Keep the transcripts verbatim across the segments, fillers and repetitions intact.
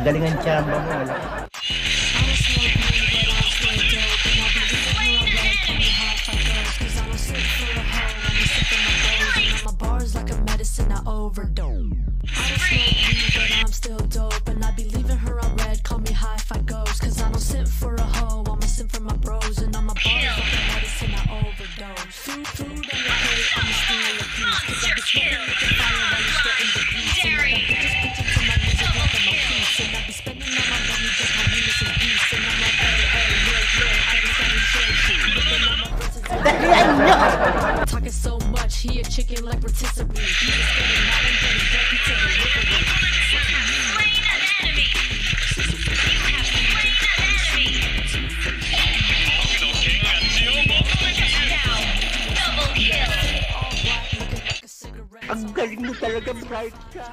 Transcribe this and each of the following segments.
Galing ang chamba mo. Talking so much, he a chicken like rotisserie. He just getting mad and getting dirty to the livery. Ang galing mo talaga, bright ka.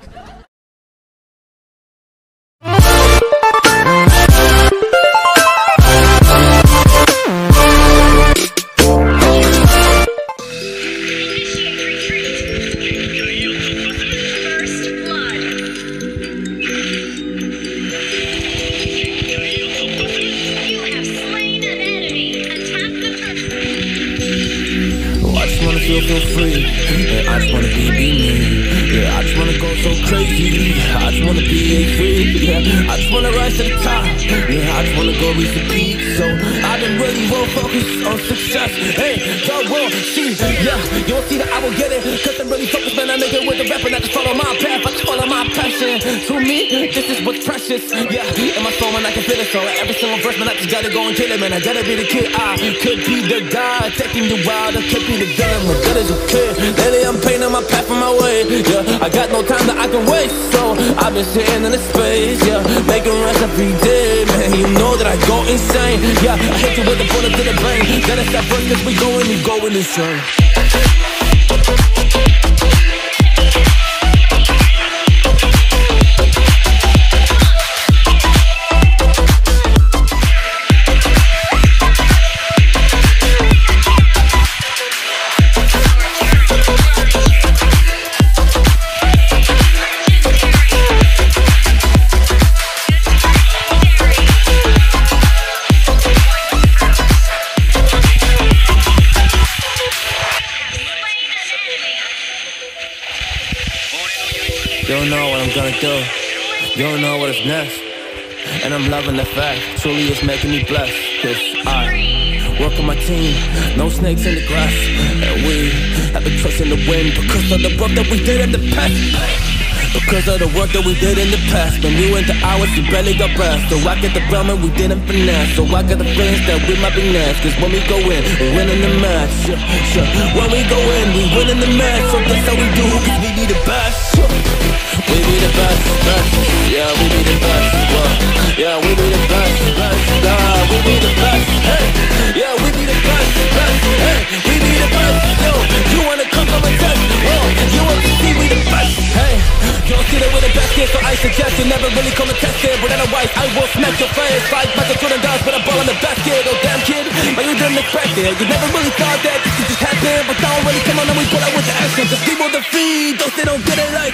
Feel free, yeah, I just wanna be, be me. Yeah, I just wanna go so crazy. I just wanna be free. Yeah, I just wanna rise to the top. Yeah, I just wanna go reach the peak. So I've been really well focused on success. Hey, y'all will see. Yeah, you won't see that I will get it. Cause I'm really focused, man. I make it with the rap and I just follow my path. I just follow my passion. To me, this is what's precious. Yeah, in my soul, man, I can feel it. So every single verse, man, I just gotta go and kill it, man. I gotta be the kid. I could be the guy taking you wild. I could be the villain. Good as a kid. Lately I'm painting my path on my way. Yeah, I got no time that I can waste. So I've been sitting in the space. Yeah, making runs every day. Man, you know that I go insane. Yeah, I hit you with a bullet to the brain. Gotta stop first cause we going, we going insane. You don't know what I'm gonna do. You don't know what is next. And I'm loving the fact, truly it's making me blessed. Cause I work on my team, no snakes in the grass. And we have been trusting the wind because of the work that we did in the past. Because of the work that we did in the past. When we went to hours, we barely got breath. So I get the realm and we didn't finesse. So I got the feelings that we might be next. Cause when we go in, we win in the match. Sure, sure. When we go in, we win in the match. So that's how we do, cause we be the best. Sure. We be the best, best. Yeah, we be the best. Well, yeah, we be the best, best. Nah, we be the best. Hey, yeah, we be the best, best. Hey, we be the best. Yo, you wanna come from a test? Oh, you want to see we the best? Hey, you don't see that we're the best kid, so I suggest you never really come and test it. But otherwise, I will smack your face like Michael Jordan does with a ball on the basket. Oh damn kid, but you didn't expect it. You never really thought that this could just happen. But don't really come on and we pull out with the action. Cause people defeat those they don't get it like.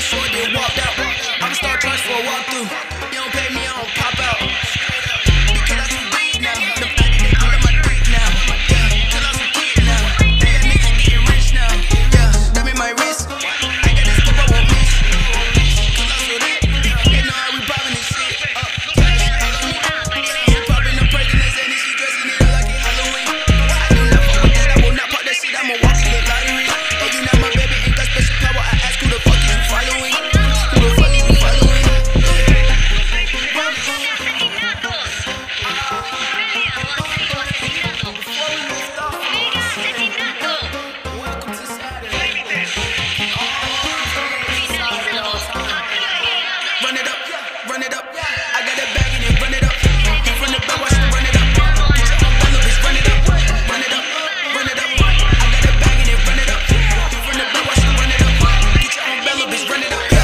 sword, then walked out. I'm a star charge for a walkthrough. You don't pay me, I don't pop out. Because I can breathe now. The fact that they all in my dick now. Yeah, cause I'm some kid now. They got niggas getting rich now. Yeah, that made my wrist. I got this stuff I won't miss. Cause I'm so lit. They know how we poppin' this shit. Up, cash, all on me. She poppin' the pregnant and she dressing it up like it's Halloween. I do not fuck with that, I will not pop that shit. I'm a walking the lottery. And you not my baby, ain't got special power. I ask who the fuck is you following? Who the fuck is you following? Run it up, run it up. I got that bag in it, run it up. You from the back, watch me run it up. Get your own belly, bitch, run it up. Run it up, run it up. I got that bag in it, run it up. You from the back, watch me run it up. Get your own belly, bitch, run it up.